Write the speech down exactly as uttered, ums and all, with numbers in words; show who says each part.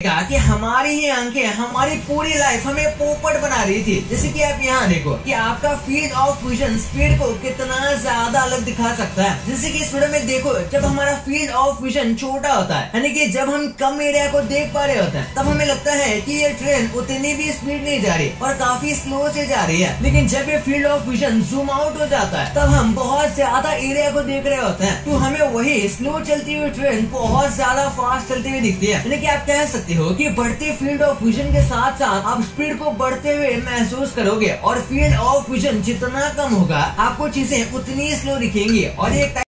Speaker 1: देखा कि हमारी ही आंखें हमारी पूरी लाइफ हमें पोपट बना रही थी। जैसे कि आप यहाँ देखो कि आपका फील्ड ऑफ विजन स्पीड को कितना ज्यादा अलग दिखा सकता है। जैसे कि इस वीडियो में देखो, जब हमारा फील्ड ऑफ विजन छोटा होता है, यानी कि जब हम कम एरिया को देख पा रहे होते हैं, तब हमें लगता है कि ये ट्रेन उतनी भी स्पीड नहीं जा रही और काफी स्लो से जा रही है। लेकिन जब ये field of vision zoom out हो जाता है, तब हम बहुत ज्यादा एरिया को देख रहे होते हैं, तो हमें वही स्लो चलती हुई ट्रेन बहुत ज्यादा फास्ट चलती हुई दिखती है। यानी कि आप कह सकते हो कि बढ़ते फील्ड ऑफ विजन के साथ साथ आप स्पीड को बढ़ते हुए महसूस करोगे, और फील्ड ऑफ विजन जितना कम होगा आपको चीजें उतनी स्लो दिखेंगी। और ये